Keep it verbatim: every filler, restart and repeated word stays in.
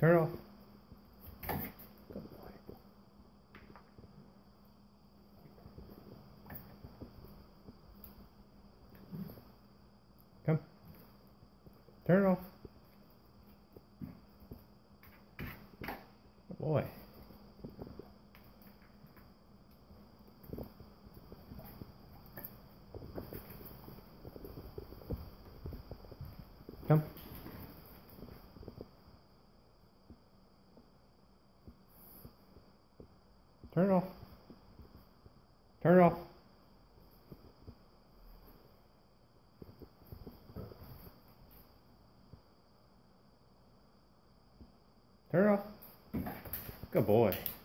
Turn it off. Good boy. Come. Turn it off. Good boy. Come. Turn it off. Turn it off. Turn it off. Good boy.